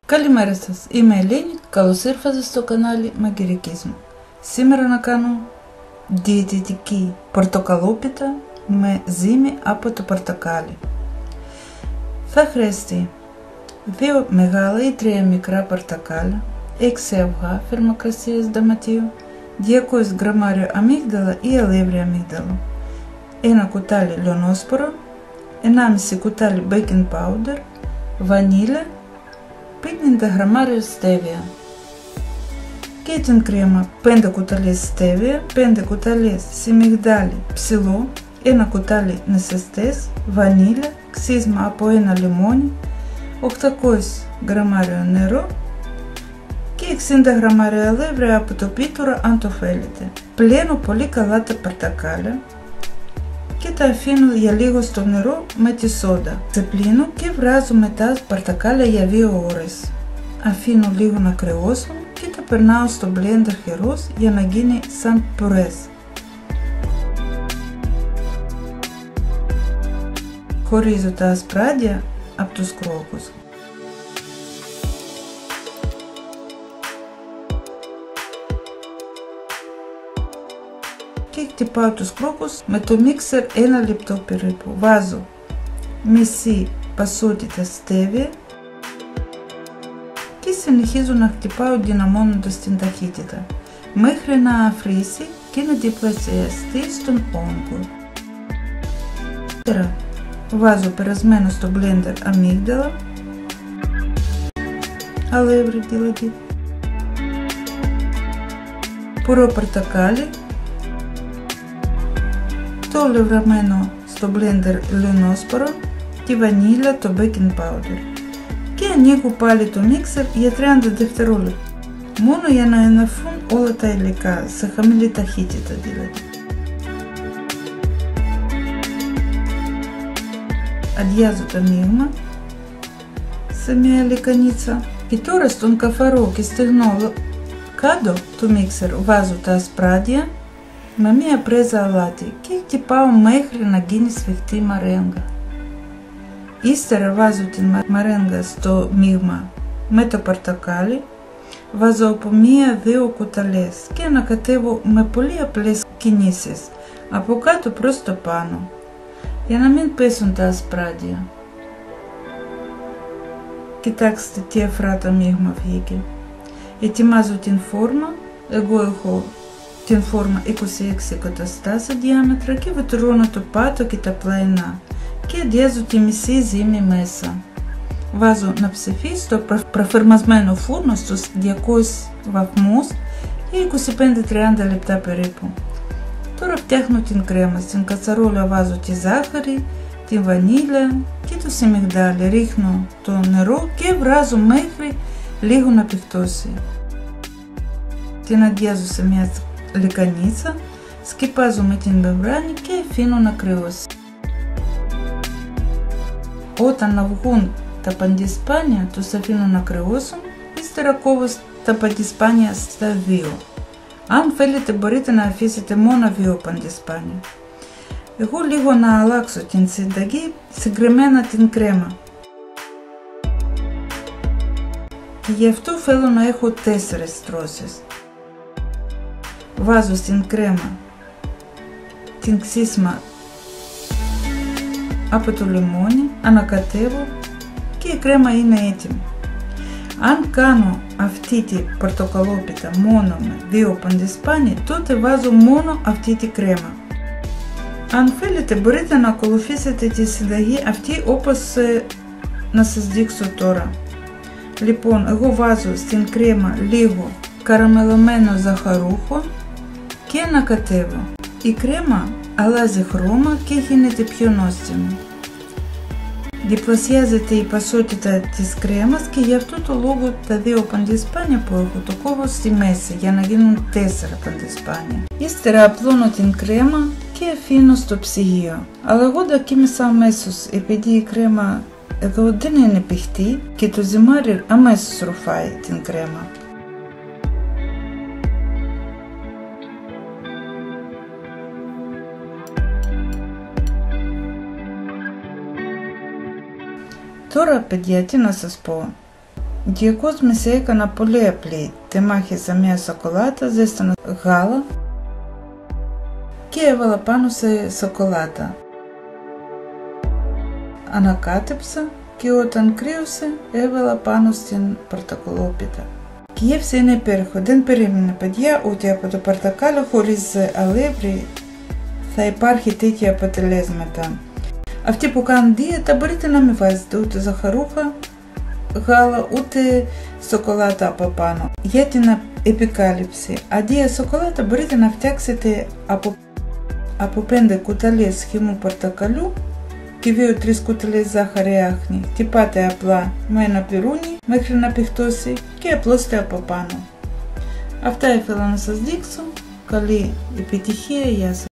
Καλημέρα σας, είμαι η Ελένη, καλώς ήρθατε στο κανάλι Μαγειρικισμό. Σήμερα να κάνω διαιτητική πορτοκαλόπιτα με ζύμη από το πορτοκάλι. Θα χρειαστεί 2 μεγάλα ή 3 μικρά πορτοκάλια, 6 αυγά θερμοκρασίας δωματίου, 200 γραμμάρια αμύγδαλα ή αλεύρι αμύγδαλο, 1 κουτάλι λιονόσπορο, 1,5 κουτάλι baking powder, βανίλια, 50 γραμμάρια στέβια και την κρέμα 5 κουταλιές στέβια, 5 κουταλιές σιμιγδάλι ψηλό, 1 κουτάλι νεσαστές, βανίλια, ξύσμα από 1 λιμόνι, 800 γραμμάρια νερό και 60 γραμμάρια αλεύρι από το πίτουρο αν το θέλετε. Πλένω πολύ καλά τα πορτοκάλια και τα αφήνω για λίγο στο νερό με τη σόδα. Ξεπλύνω και βράζω μετά πορτοκάλια για 2 ώρες. Αφήνω λίγο να κρυώσουν και τα περνάω στο μπλέντερ χερός για να γίνει σαν πουρές. Χωρίζω τα ασπράδια από τους κρόκους. Και χτυπάω τους κρόκους με το μίξερ 1 λεπτό περίπου. Βάζω μισή ποσότητα στέβια και συνεχίζω να χτυπάω δυναμώνοντας την ταχύτητα μέχρι να αφρίσει και να διπλασιαστεί στον όγκο. Τώρα βάζω περασμένο στο μπλέντερ αμύγδαλα, αλεύρι δηλαδή, πουρό πορτοκάλι, το λευραμένο στο μπλέντερ λιονόσπορο, τη βανίλια, το baking powder και ανοίγω πάλι το μίξερ για 30 δευτερόλεπτα, μόνο για να ενωθούν όλα τα υλικά σε χαμηλή ταχύτητα δηλαδή. Αδειάζω το μείγμα σε μια λεκανίτσα και τώρα στον καθαρό και στεγνό κάδο του μίξερ βάζω τα ασπράδια με μια πρέζα αλάτι και χτυπάω μέχρι να γίνει σφιχτή μαρέγγα. Ύστερα βάζω την μαρέγγα στο μείγμα με το πορτοκάλι, βάζω από 1-2 κουταλιές και ανακατεύω με πολύ απλές κινήσεις από κάτω προς το πάνω για να μην πέσουν τα ασπράδια. Κοιτάξτε τι αφράτο μείγμα βγήκε. Ετοιμάζω την φόρμα, εγώ έχω την φόρμα 26 εκατοστά σε διάμετρο και βιτρώνω το πάτο και τα πλαϊνά και αδειάζω τη μισή ζύμη μέσα. Βάζω να ψηφίσει στο προφερμασμένο φούρνο στους 200 βαθμούς ή 25-30 λεπτά περίπου. Τώρα φτιάχνω την κρέμα. Στην κατσαρόλα βάζω τη ζάχαρη, τη βανίλια και το σιμιγδάλι. Ρίχνω το νερό και βράζω μέχρι λίγο να πιχτώσει. Την αδειάζω σε μια λεκανίτσα, σκεπάζω με την μπεβράνη και αφήνω να κρυώσει. Όταν βγουν τα παντισπάνια, τους αφήνω να κρυώσουν, ύστερα κόβω τα παντισπάνια στα 2. Αν θέλετε μπορείτε να αφήσετε μόνο 2 παντισπάνια. Εγώ λίγο να αλλάξω την συνταγή, συγκεκριμένα την κρέμα. Και γι' αυτό θέλω να έχω 4 στρώσεις. Βάζω στην κρέμα την ξύσμα από το λιμόνι, ανακατεύω και η κρέμα είναι έτοιμη. Αν κάνω αυτή τη πορτοκαλόπιτα μόνο με 2 παντισπάνια, τότε βάζω μόνο αυτή τη κρέμα. Αν θέλετε μπορείτε να ακολουθήσετε τη συνταγή αυτή όπως να σας δείξω τώρα. Λοιπόν, εγώ βάζω στην κρέμα λίγο καραμελωμένο ζαχαρούχο και ανακατεύω. Η κρέμα αλλάζει χρώμα και γίνεται πιο νόστιμη. Διπλασιάζεται η ποσότητα της κρέμας και γι' αυτό το λόγο τα 2 παντισπάνια που έχω το κόβω στη μέση για να γίνουν 4 παντισπάνια. Ύστερα απλώνω την κρέμα και αφήνω στο ψυγείο. Αλλά εγώ δοκίμασα αμέσως επειδή η κρέμα εδώ δεν είναι πηχτή και το ζυμάρι αμέσως ρουφάει την κρέμα. Τώρα παιδιά τι να σας πω, Diacos miseica na polea plei, temachis a mea socolata zestano gala, que evala panuse socolata. Anacatepsa, que otan criuse, evala panustin portokalopita. Kiev sene perho, den perimina padja utia poto portakalo holis alebri, θα υπάρχει τέτοια αποτελέσματα. Αυτοί που κάνουν δίαιτα μπορείτε να μην βάζετε ούτε ζαχαρούχα, γάλα, ούτε σοκολάτα από πάνω. Για την επικάλυψη, αντί για σοκολάτα μπορείτε να φτιάξετε από 5 κουταλιές χυμού πορτοκαλιού και 2-3 κουταλιές ζάχαρη άχνη. Τυπάτε απλά με ένα πυρούνι μέχρι να πηχτώσει και απλώστε από πάνω. Αυτά ήθελα να σας δείξω. Καλή επιτυχία, γεια σας.